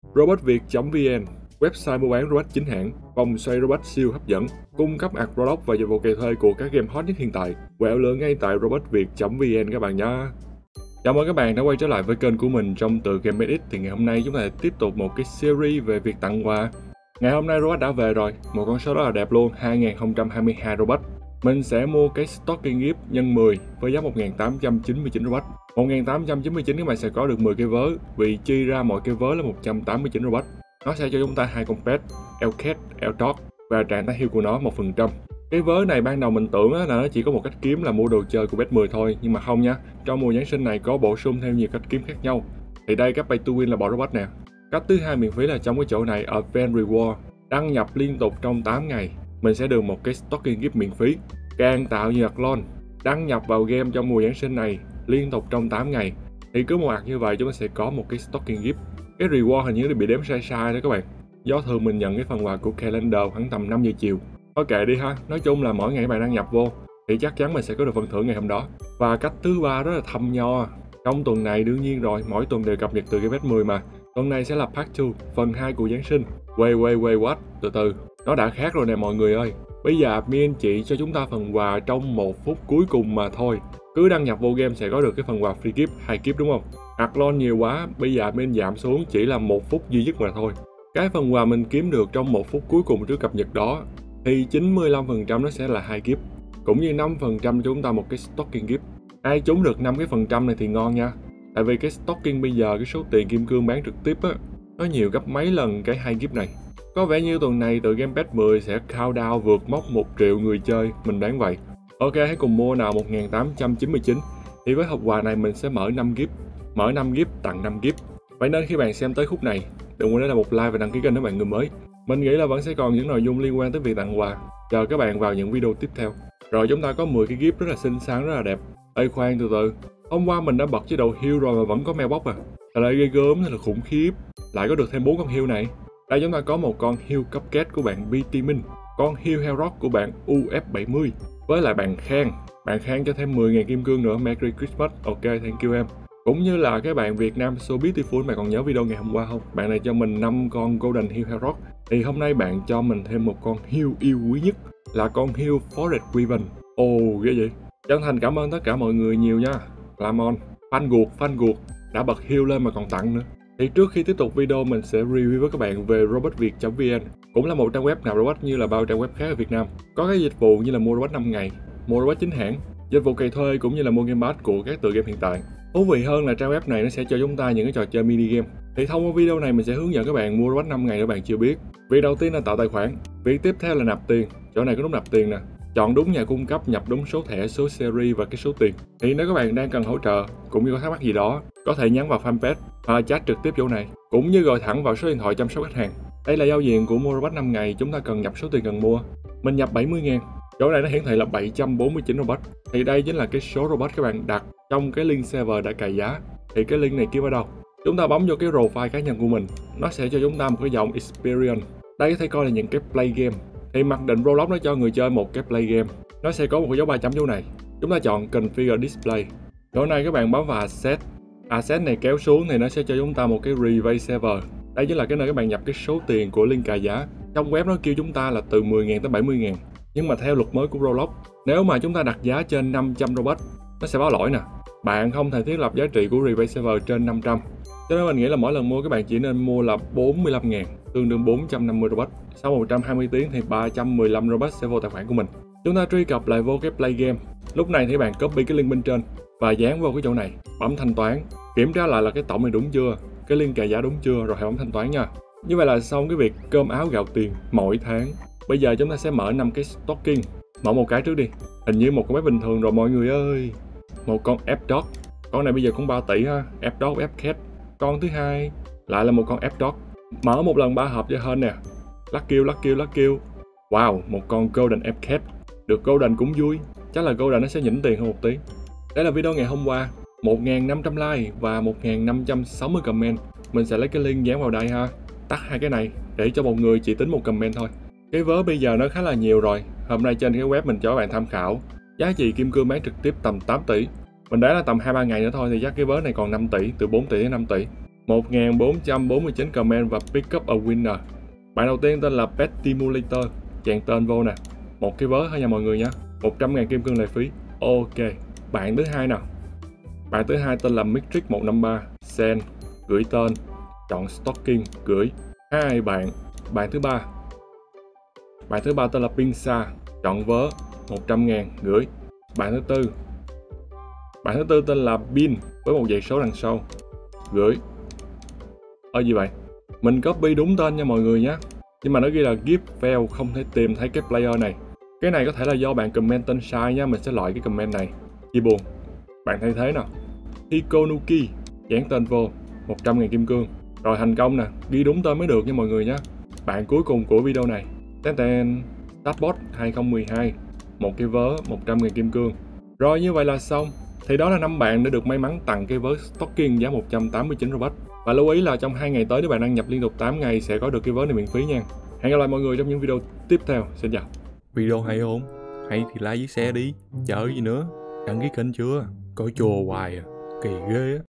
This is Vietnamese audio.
Robotviet.vn, website mua bán robot chính hãng, vòng xoay robot siêu hấp dẫn, cung cấp ạc product và dịch vụ cày thuê của các game hot nhất hiện tại. Quẹo lựa ngay tại robotviet.vn các bạn nhé. Chào mừng các bạn đã quay trở lại với kênh của mình trong Tựa Game Made It. Thì ngày hôm nay chúng ta tiếp tục một cái series về việc tặng quà. Ngày hôm nay robot đã về rồi, một con số rất là đẹp luôn, 2022 robot. Mình sẽ mua cái stocking gift nhân 10 với giá 1899 robot. 1899 các bạn sẽ có được 10 cái vớ, vì chi ra mỗi cái vớ là 189 robot. Nó sẽ cho chúng ta hai con pet, Elcat, Eltok và trạng thái heal của nó 1%. Cái vớ này ban đầu mình tưởng là nó chỉ có một cách kiếm là mua đồ chơi của bet 10 thôi, nhưng mà không nha. Trong mùa Giáng sinh này có bổ sung thêm nhiều cách kiếm khác nhau. Thì đây các pay to win là bỏ robot nè. Cách thứ hai miễn phí là trong cái chỗ này Event Reward, đăng nhập liên tục trong 8 ngày. Mình sẽ được một cái stocking gift miễn phí. Càng tạo nhiều Athlon, đăng nhập vào game trong mùa Giáng sinh này liên tục trong 8 ngày. Thì cứ một ạc như vậy chúng ta sẽ có một cái stocking gift. Cái reward hình như bị đếm sai sai đó các bạn. Do thường mình nhận cái phần quà của calendar khoảng tầm 5 giờ chiều. Thôi kệ đi ha, nói chung là mỗi ngày các bạn đăng nhập vô thì chắc chắn mình sẽ có được phần thưởng ngày hôm đó. Và cách thứ ba đó là thăm nho. Trong tuần này đương nhiên rồi, mỗi tuần đều cập nhật từ cái bet 10 mà. Tuần này sẽ là part 2, phần 2 của Giáng sinh. Wait what? Từ từ, nó đã khác rồi nè mọi người ơi. Bây giờ admin chỉ cho chúng ta phần quà trong 1 phút cuối cùng mà thôi. Cứ đăng nhập vô game sẽ có được cái phần quà free gift, 2 gift đúng không? Athlon nhiều quá, bây giờ admin giảm xuống chỉ là 1 phút duy nhất mà thôi. Cái phần quà mình kiếm được trong 1 phút cuối cùng trước cập nhật đó thì 95% nó sẽ là 2 gift, cũng như 5% cho chúng ta một cái stocking gift. Ai trúng được 5 cái phần trăm này thì ngon nha. Tại vì cái stocking bây giờ cái số tiền kim cương bán trực tiếp á, nó nhiều gấp mấy lần cái 2 gift này. Có vẻ như tuần này tựa game bet 10 sẽ countdown vượt mốc 1 triệu người chơi, mình đoán vậy. Ok, hãy cùng mua nào. 1899. Thì với hộp quà này mình sẽ mở 5 gift, mở 5 gift tặng 5 gift. Vậy nên khi bạn xem tới khúc này, đừng quên để lại một like và đăng ký kênh nếu bạn người mới. Mình nghĩ là vẫn sẽ còn những nội dung liên quan tới việc tặng quà. Chờ các bạn vào những video tiếp theo. Rồi chúng ta có 10 cái gift rất là xinh xắn, rất là đẹp. Ê khoan từ từ, hôm qua mình đã bật chế độ heal rồi mà vẫn có mailbox à. Thật là ghê gớm, thật là khủng khiếp. Lại có được thêm 4 con heal này. Đây chúng ta có một con heal cupcake của bạn BT Minh, con heal Hellrock của bạn UF70, với lại bạn Khang cho thêm 10.000 kim cương nữa. Merry Christmas. Ok, thank you em. Cũng như là cái bạn Việt Nam So Beautiful, bạn còn nhớ video ngày hôm qua không? Bạn này cho mình 5 con Golden Heal Hellrock. Thì hôm nay bạn cho mình thêm một con heal yêu quý nhất là con heal Forest Riven. Ồ ghê vậy. Chân thành cảm ơn tất cả mọi người nhiều nha. Làm on, fan guộc đã bật heal lên mà còn tặng nữa. Thì trước khi tiếp tục video mình sẽ review với các bạn về robotviet.vn, cũng là một trang web nạp robot như là bao trang web khác ở Việt Nam. Có cái dịch vụ như là mua robot 5 ngày, mua robot chính hãng, dịch vụ cày thuê cũng như là mua game pass của các tựa game hiện tại. Thú vị hơn là trang web này nó sẽ cho chúng ta những cái trò chơi mini game. Thì thông qua video này mình sẽ hướng dẫn các bạn mua robot 5 ngày nếu bạn chưa biết. Việc đầu tiên là tạo tài khoản, việc tiếp theo là nạp tiền. Chỗ này có nút nạp tiền nè. Chọn đúng nhà cung cấp, nhập đúng số thẻ, số series và cái số tiền. Thì nếu các bạn đang cần hỗ trợ cũng như có thắc mắc gì đó, có thể nhắn vào fanpage hoặc chat trực tiếp chỗ này, cũng như gọi thẳng vào số điện thoại chăm sóc khách hàng. Đây là giao diện của mua robot 5 ngày, chúng ta cần nhập số tiền cần mua. Mình nhập 70.000. Chỗ này nó hiển thị là 749 robot. Thì đây chính là cái số robot các bạn đặt trong cái link server đã cài giá. Thì cái link này kiếm ở đâu? Chúng ta bấm vô cái profile cá nhân của mình, nó sẽ cho chúng ta một cái dòng experience. Đây có thể coi là những cái play game. Thì mặc định Roblox nó cho người chơi một cái play game, nó sẽ có một cái dấu 3 chấm chỗ này. Chúng ta chọn configure display. Chỗ này các bạn bấm vào asset. Asset này kéo xuống thì nó sẽ cho chúng ta một cái rebate server. Đây chính là cái nơi các bạn nhập cái số tiền của link cài giá. Trong web nó kêu chúng ta là từ 10.000 tới 70.000. Nhưng mà theo luật mới của Roblox, nếu mà chúng ta đặt giá trên 500 robot, nó sẽ báo lỗi nè. Bạn không thể thiết lập giá trị của rebate server trên 500. Cho nên mình nghĩ là mỗi lần mua các bạn chỉ nên mua là 45.000, tương đương 450 robot. Sau 120 tiếng thì 315 robot sẽ vô tài khoản của mình. Chúng ta truy cập lại vô cái play game. Lúc này thì bạn copy cái link bên trên và dán vô cái chỗ này, bấm thanh toán, kiểm tra lại là cái tổng này đúng chưa, cái link cài giá đúng chưa, rồi hãy bấm thanh toán nha. Như vậy là xong cái việc cơm áo gạo tiền mỗi tháng. Bây giờ chúng ta sẽ mở 5 cái stocking. Mở một cái trước đi. Hình như một con bé bình thường rồi mọi người ơi. Một con F-Dog. Con này bây giờ cũng 3 tỷ ha. F-Dog, F-Cat. Con thứ hai lại là một con F-Dog. Mở một lần 3 hộp cho hên nè. Lucky. Wow, một con Golden F-Cat. Được Golden cũng vui. Chắc là Golden nó sẽ nhỉnh tiền hơn một tí. Đây là video ngày hôm qua. 1.500 like và 1.560 comment. Mình sẽ lấy cái link dán vào đây ha. Tắt hai cái này để cho một người chỉ tính một comment thôi. Cái vớ bây giờ nó khá là nhiều rồi. Hôm nay trên cái web mình cho các bạn tham khảo. Giá trị kim cương bán trực tiếp tầm 8 tỷ. Mình đoán là tầm 2-3 ngày nữa thôi thì chắc cái vớ này còn 5 tỷ, từ 4 tỷ đến 5 tỷ. 1449 comment và pick up a winner. Bạn đầu tiên tên là Pet Stimulator, chèn tên vô nè. Một cái vớ thôi nha mọi người nha. 100.000 kim cương lệ phí. Ok. Bạn thứ hai nào. Bạn thứ hai tên là Matrix 153, Send, gửi tên, chọn Stocking, gửi. Hai bạn. Bạn thứ ba. Bạn thứ ba tên là Pinsa, chọn vớ, 100.000, gửi. Bạn thứ tư. Bạn thứ tư tên là Bin với một dãy số đằng sau, gửi. Gì vậy? Mình copy đúng tên nha mọi người nhé. Nhưng mà nó ghi là gift fail, không thể tìm thấy cái player này. Cái này có thể là do bạn comment tên sai nha, mình sẽ loại cái comment này. Chi buồn. Bạn thay thế nào. Hikonuki, dán tên vô, 100.000 kim cương. Rồi thành công nè, ghi đúng tên mới được nha mọi người nhé. Bạn cuối cùng của video này. Ten Tapbot 2012, một cái vớ 100.000 kim cương. Rồi như vậy là xong. Thì đó là 5 bạn đã được may mắn tặng cái vớ Stocking giá 189 Robux. Và lưu ý là trong 2 ngày tới nếu bạn đăng nhập liên tục 8 ngày sẽ có được cái vớ này miễn phí nha. Hẹn gặp lại mọi người trong những video tiếp theo. Xin chào. Video hay không? Hay thì like với share đi. Chờ gì nữa? Đăng ký kênh chưa? Coi chùa hoài à. Kỳ ghê á.